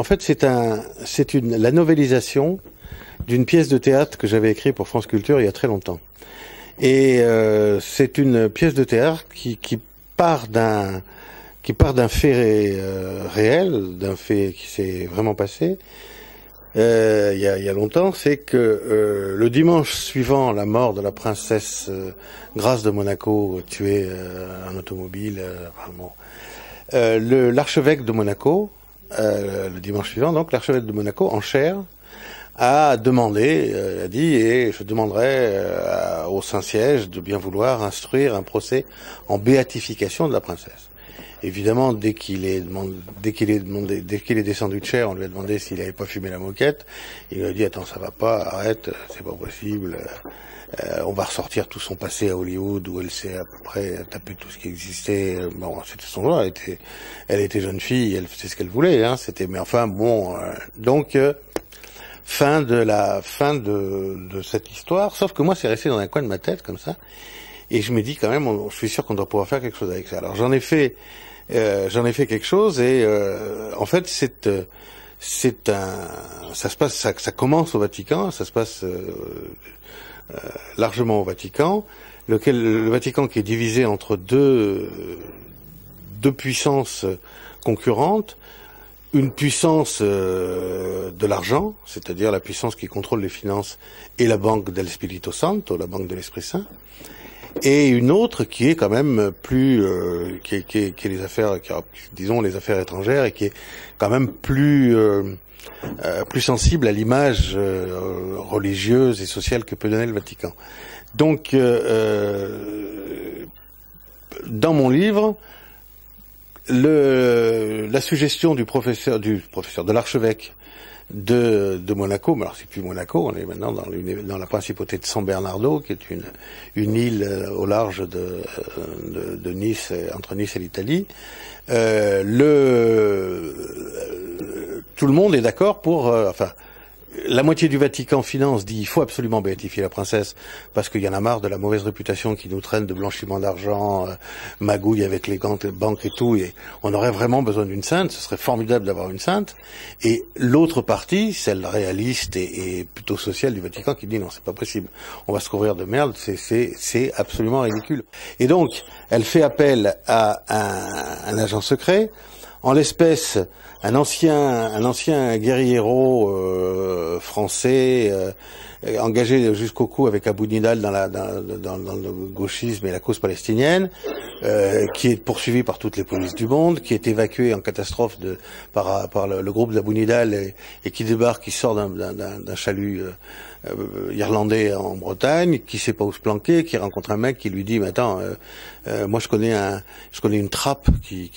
En fait, la novélisation d'une pièce de théâtre que j'avais écrite pour France Culture il y a très longtemps. Et c'est une pièce de théâtre qui part d'un fait réel, d'un fait qui s'est vraiment passé il y a longtemps. C'est que le dimanche suivant la mort de la princesse Grâce de Monaco, tuée en automobile, l'archevêque de Monaco, le dimanche suivant, donc l'archevêque de Monaco, en chair, a demandé, a dit, et je demanderai au Saint-Siège de bien vouloir instruire un procès en béatification de la princesse. Évidemment, dès qu'il est descendu de chair, on lui a demandé s'il n'avait pas fumé la moquette. Il lui a dit, attends, ça va pas, arrête, c'est pas possible. On va ressortir tout son passé à Hollywood, où elle s'est à peu près tapé tout ce qui existait. Bon, c'était son droit, elle était jeune fille, elle faisait ce qu'elle voulait, hein, mais enfin, bon, donc, fin de cette histoire, sauf que moi, c'est resté dans un coin de ma tête, comme ça, et je me dis quand même, je suis sûr qu'on doit pouvoir faire quelque chose avec ça. Alors, j'en ai fait quelque chose, et en fait, ça commence au Vatican, ça se passe largement au Vatican, le Vatican qui est divisé entre deux puissances concurrentes. Une puissance de l'argent, c'est-à-dire la puissance qui contrôle les finances, et la banque del Spirito Santo, la banque de l'Esprit Saint, et une autre qui est quand même plus, qui est les affaires, disons les affaires étrangères, et qui est quand même plus sensible à l'image religieuse et sociale que peut donner le Vatican. Donc, dans mon livre, la suggestion de l'archevêque de Monaco, mais alors c'est plus Monaco, on est maintenant dans la principauté de San Bernardo, qui est une île au large de Nice, entre Nice et l'Italie. Tout le monde est d'accord pour, la moitié du Vatican finance, dit il faut absolument béatifier la princesse parce qu'il y en a marre de la mauvaise réputation qui nous traîne de blanchiment d'argent, magouille avec les banques et tout, et on aurait vraiment besoin d'une sainte, ce serait formidable d'avoir une sainte. Et l'autre partie, celle réaliste et plutôt sociale du Vatican, qui dit non, c'est pas possible, on va se couvrir de merde, c'est absolument ridicule. Et donc, elle fait appel à un agent secret, en l'espèce un ancien guerriero français engagé jusqu'au cou avec Abou Nidal dans le gauchisme et la cause palestinienne, qui est poursuivi par toutes les polices du monde, qui est évacué en catastrophe par le groupe d'Abou Nidal et qui débarque, qui sort d'un chalut irlandais en Bretagne, qui sait pas où se planquer, qui rencontre un mec qui lui dit mais attends, moi je connais une trappe qui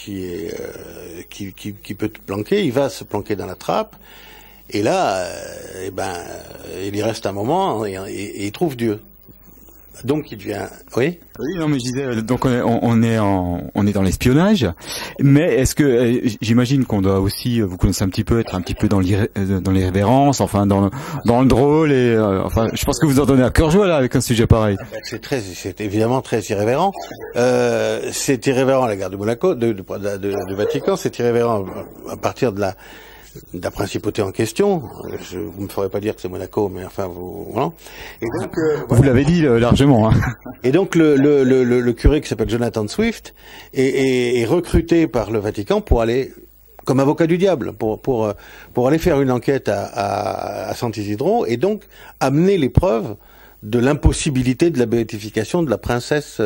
peut te planquer. Il va se planquer dans la trappe et là il y reste un moment et il trouve Dieu. Donc il devient, oui. Oui, non, mais je disais, donc on est dans l'espionnage, mais est-ce que j'imagine qu'on doit aussi, vous connaissez un petit peu, être un petit peu dans l'irrévérence, enfin dans le drôle et enfin, je pense que vous en donnez à cœur joie là avec un sujet pareil. C'est évidemment très irrévérent. C'est irrévérent à la gare de Monaco, du Vatican, c'est irrévérent à partir de la principauté en question. Vous me ferez pas dire que c'est Monaco, mais enfin voilà. Et donc, vous l'avez dit largement. Hein. Et donc le curé qui s'appelle Jonathan Swift est recruté par le Vatican pour aller comme avocat du diable, pour aller faire une enquête à Sant'Isidro et donc amener les preuves de l'impossibilité de la béatification de la princesse.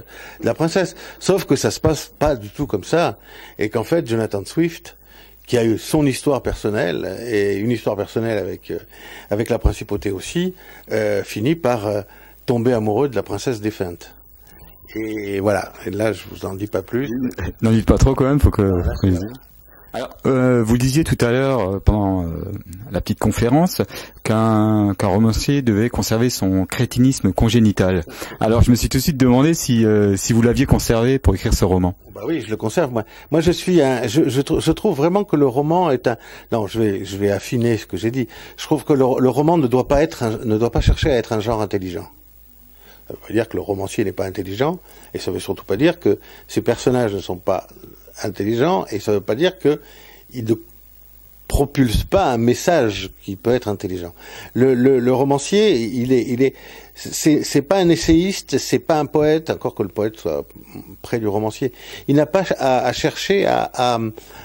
Sauf que ça se passe pas du tout comme ça, et qu'en fait Jonathan Swift, qui a eu son histoire personnelle et une histoire personnelle avec la principauté aussi, finit par tomber amoureux de la princesse défunte. Et voilà. Et là, je vous en dis pas plus. N'en dites pas trop quand même, faut que. Alors, vous disiez tout à l'heure pendant la petite conférence qu'un romancier devait conserver son crétinisme congénital. Alors, je me suis tout de suite demandé si vous l'aviez conservé pour écrire ce roman. Bah oui, je le conserve. Moi, je trouve vraiment que le roman est un. Non, je vais affiner ce que j'ai dit. Je trouve que le roman ne doit pas chercher à être un genre intelligent. Ça veut pas dire que le romancier n'est pas intelligent, et ça veut surtout pas dire que ses personnages ne sont pas intelligents, et ça veut pas dire que propulse pas un message qui peut être intelligent. Le romancier, c'est pas un essayiste, c'est pas un poète, encore que le poète soit près du romancier. Il n'a pas à chercher à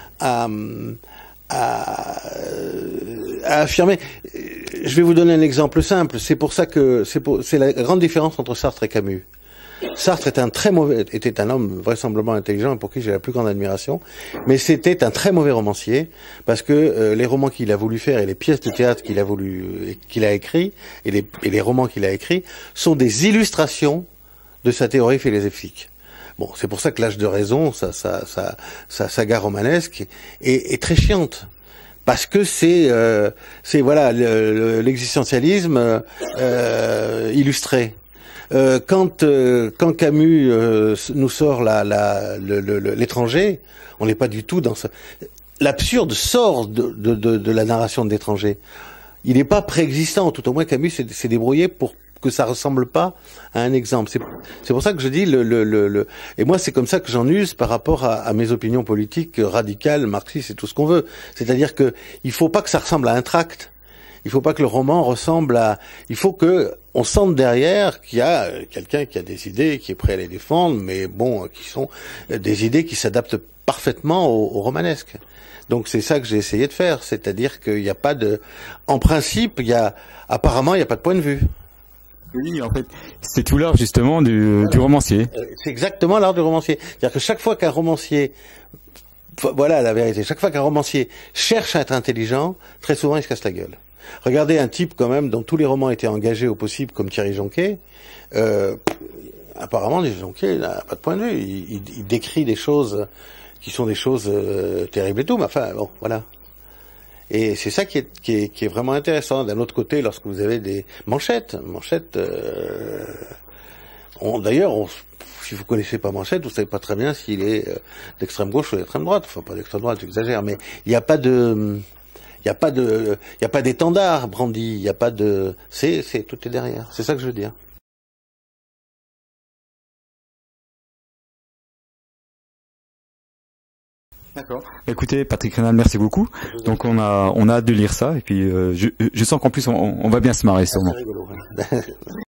affirmer. Je vais vous donner un exemple simple. C'est pour ça que c'est la grande différence entre Sartre et Camus. Sartre était un homme vraisemblablement intelligent et pour qui j'ai la plus grande admiration, mais c'était un très mauvais romancier parce que les romans qu'il a voulu faire et les pièces de théâtre qu'il a écrit et les romans qu'il a écrits sont des illustrations de sa théorie philosophique. Bon, c'est pour ça que L'âge de raison, sa saga romanesque est très chiante. Parce que c'est voilà l'existentialisme illustré. Quand Camus nous sort l'étranger, on n'est pas du tout dans l'absurde sort de la narration de l'étranger. Il n'est pas préexistant, tout au moins Camus s'est débrouillé pour que ça ressemble pas à un exemple. C'est pour ça que je dis et moi c'est comme ça que j'en use par rapport à mes opinions politiques radicales, marxistes et tout ce qu'on veut. C'est-à-dire que il faut pas que ça ressemble à un tract. Il faut pas que le roman ressemble à... Il faut que on sente derrière qu'il y a quelqu'un qui a des idées, qui est prêt à les défendre, mais bon, qui sont des idées qui s'adaptent parfaitement au romanesque. Donc c'est ça que j'ai essayé de faire, c'est-à-dire qu'il n'y a pas de... En principe, apparemment, il n'y a pas de point de vue. Oui, en fait, c'est tout l'art justement du romancier. C'est exactement l'art du romancier. C'est-à-dire que chaque fois qu'un romancier... Voilà la vérité. Chaque fois qu'un romancier cherche à être intelligent, très souvent il se casse la gueule. Regardez un type quand même dont tous les romans étaient engagés au possible comme Thierry Jonquet. Apparemment, Jonquet n'a pas de point de vue. Il décrit des choses qui sont des choses terribles et tout, mais enfin bon, voilà. Et c'est ça qui est vraiment intéressant. D'un autre côté, lorsque vous avez des Manchette, d'ailleurs, si vous connaissez pas Manchette, vous savez pas très bien s'il est d'extrême gauche ou d'extrême droite. Enfin, pas d'extrême droite, j'exagère, mais il n'y a pas d'étendard brandi, il n'y a pas de, tout est derrière. C'est ça que je veux dire. D'accord. Écoutez, Patrick Raynal, merci beaucoup. Donc on a hâte de lire ça et puis je sens qu'en plus on va bien se marrer sûrement. C'est rigolo.